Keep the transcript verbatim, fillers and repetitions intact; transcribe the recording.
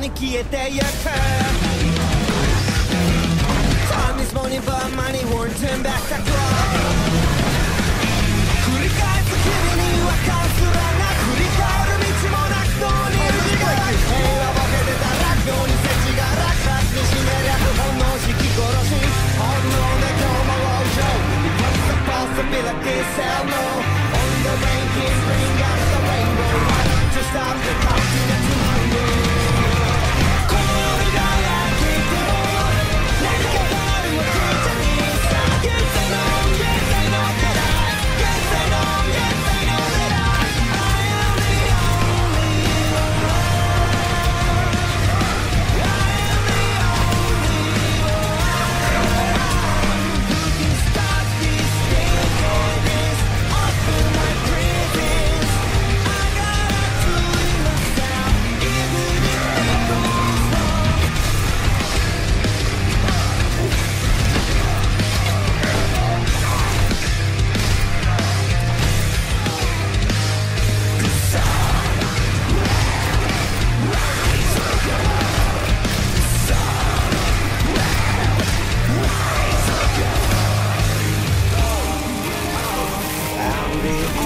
に消えてゆく Time is money but money won't turn back the clock 繰り返す日々に違和感すらなく振り返る道もなくどうに振り返る平和ボケてたら今日に世知が落下してしめりゃ本能引き殺し本能で今日も往生 Because the possibilities hell no On the rain keep bring out the rainbow Why don't you stop the counting of tomorrow この夜が焼けても何か変わるわけじゃねえさ現在の現在の課題現在の現在の狙い I am the only one I am the only one Who can stop this wickedness Open my prisons I gotta do it myself Even if it goes wrong I'm the